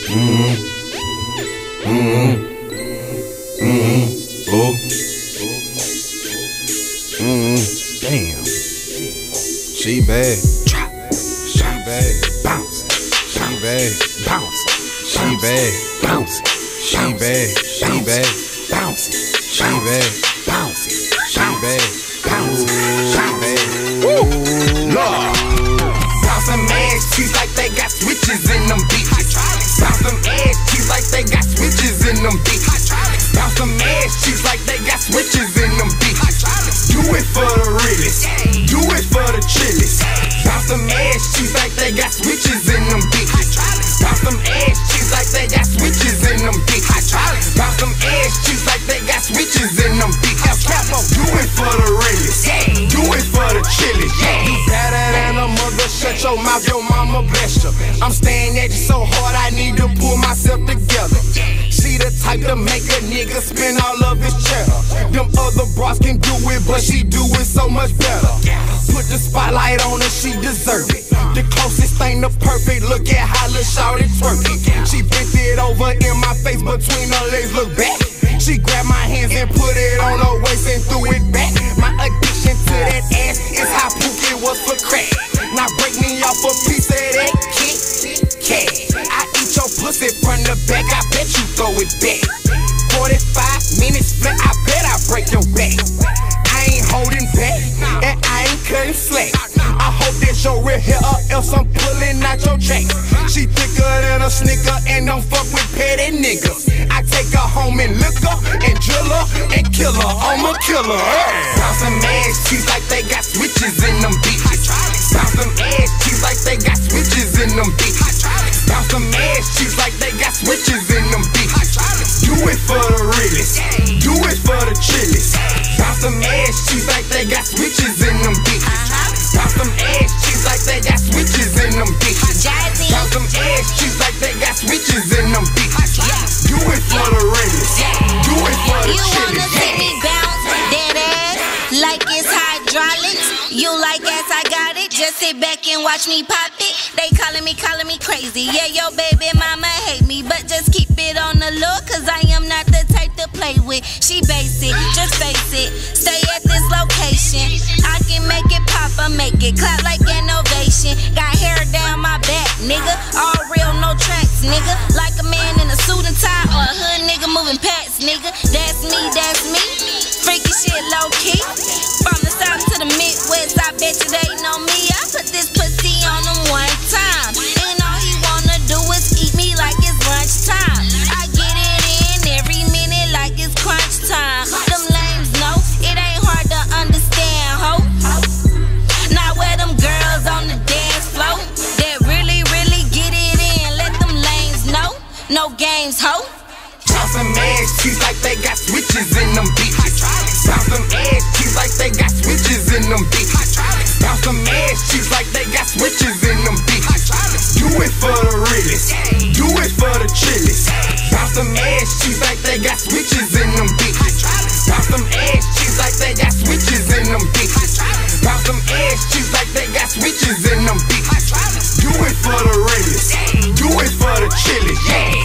Oh. Damn. She bad. She bad. Bounce. She bad. Bounce. She bad. Bounce. She bad. She bad. Bounce. She bad. Bounce. She bad. Bounce. She bad. Woo. Lord. Bounce them ass cheeks like they got switches in them bitches. Bounce them ass cheeks like they got switches in them bitches. Bounce them ass cheeks like they got switches in them bitches. Do it for the realest. Do it for the chillest. Bounce them ass cheeks like they got switches in them bitches. Bounce them ass cheeks like they got switches in them bitches. Bounce them ass cheeks like they got switches in them bitches. Do it for the realest. Do it for the chillest. You better than a mother. Shut your mouth, your mama bless you. I'm staying at you so hard, I need to pull myself together. She the type to make a nigga spend all of his cheddar. Them other bras can do it, but she do it so much better. Put the spotlight on her, she deserve it. The closest thing to perfect, look at how Lil' Shawty twerking. She bent it over in my face, between her legs, look back. She grabbed my hands and put it on her waist and threw it back. My addiction to that ass is how Pookie was for crack. Now break me off a piece of that Kit Kat. I eat your pussy from the back, I bet you throw it back. 45 minutes flat, I bet I break your back. I ain't holding back, and I ain't cutting slack. I hope that's your real hair or else I'm pulling out your jack. She thicker than a snicker and don't fuck with petty niggas. I take her home and lick her and drill her and kill her. I'm a killer. Bounce them ass cheeks like they got switches in them bitches. Bounce them ass cheeks like they got switches in them bitches. Bounce them ass cheeks like they got switches in them bitches. Do it for the realest. Do it for the chillest. Bounce them ass cheeks like they got switches in them bitches. Bounce them ass cheeks like they got switches in them bitches. Bounce them ass cheeks like they got switches in them bitches. Do it for the realest. Do it for the chillest. You wanna see me bounce that ass like it's hydraulics? You like ass, I got it. Just sit back and watch me pop it. They calling me crazy. Yeah, your baby mama hate me, but just keep it on the low, cause I am not the type to play with. She basic, just face it. Stay at this location. I can make it pop or make it clap like an ovation. Got hair down my back, nigga. All real, no tracks, nigga. Like a man in a suit and tie or a hood nigga moving past, nigga. That's me, that's me. Freaky shit low key. From the south to the Midwest, I bet you they know me. I put this pussy on him one time, and all he wanna do is eat me like it's lunchtime. I get it in every minute like it's crunch time. Them lames know it ain't hard to understand, ho. Now where them girls on the dance floor that really get it in, let them lames know. No games, ho. Bounce them ass cheeks like they got switches in them bitches. Bounce them ass cheeks like they got switches in them bitches. Bounce them ass cheeks like they got switches in them bitches. Do it for the realest. Do it for the chillest. Bounce them ass cheeks like they got switches in them bitches. Bounce them ass cheeks like they got switches in them bitches. Bounce them ass cheeks like they got switches in them bitches. Do it for the realest. Do it for the chillest.